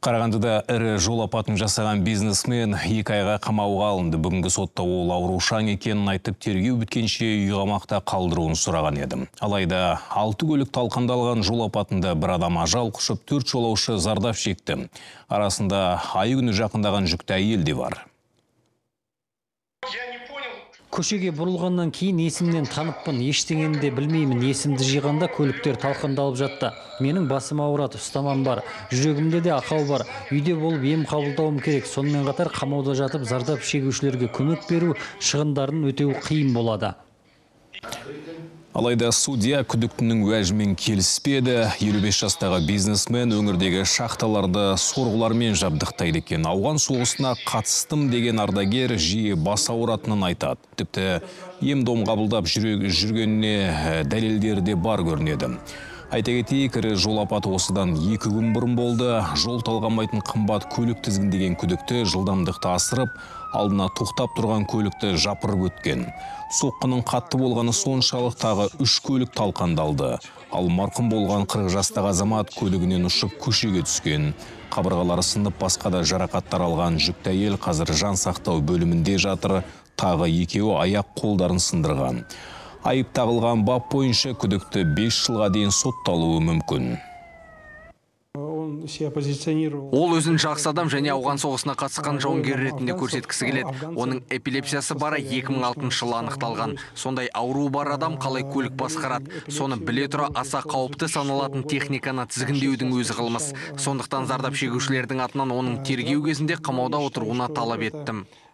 Қарағандыда ірі жол апатын жасаған бизнесмен 2 айға қамауға алынды. Бүгінгі сотта ол аурушаң екенін айтып, тергеу біткенше үй қамақта қалдыруын сұраған еді. Алайда 6 көлік талқандалған жол апатында бір адам ажал құшып, 4 жолаушы зардап шекті. Арасында айы-күні жақындаған жүкті әйел де бар. Көшеге бұрылғаннан кейін есімнен таныппын, ештеңені де білмеймін. Есімді жиғанда көліктер талқандалып жатты. Менің басым ауырады, ұстамам бар. Жүрегімде де ақау бар. Үйде болып ем қабылдауым керек. Сонымен қатар қамауда жатып зардап шегушілерге көмек беру, шығындарын өтеу қиын болады. Алайда судья күдіктінің уәжімен келіспеді. 55 жастағы бизнесмен өңірдегі шахталарды сорғылармен жабдықтайды екен. Ауған соғысына қатыстым деген ардагер жиі бас ауыратынын айтады. Тіпті ем-дом қабылдап жүргеніне дәлелдері де бар көрінеді. Айта кетейік, ірі жол апаты осыдан 2 күн бұрын болды. Жол талғамайтын қымбат көлік тізгіндеген күдікті жылдамдықты асырып, алдына тоқтап тұрған көлікті жапырып өткен. Соққының қатты болғаны соншалық тағы 3 көлік талқандалды. Ал марқұм болған 40 жастағы азамат көлігінен ұшып көшеге түскен. Қабырғалары сынып, басқа да жарақаттар алған жүкті әйел қазір жан сақтау бөлімінде жатыр. Тағы 2-еуі аяқ қолдарын сындырған. Айып тағылған бап бойынша күдікті 5 жылға дейін сотталуы мүмкін. Ол өзін жақсы адам және ауған соғысына қатысқан жауынгер ретінде көрсеткісі келеді. Оның эпилепсиясы бары 2006 жылы анықталған. Сондай ауру бар адам қалай көлік басқарады? Соны біле тұра аса қауіпті саналатын техниканы тізгіндеудің өзі қылмыс. Сондықтан зардап шегушілердің атынан оның тергеу кезінде қамауда отыруына талап еттім.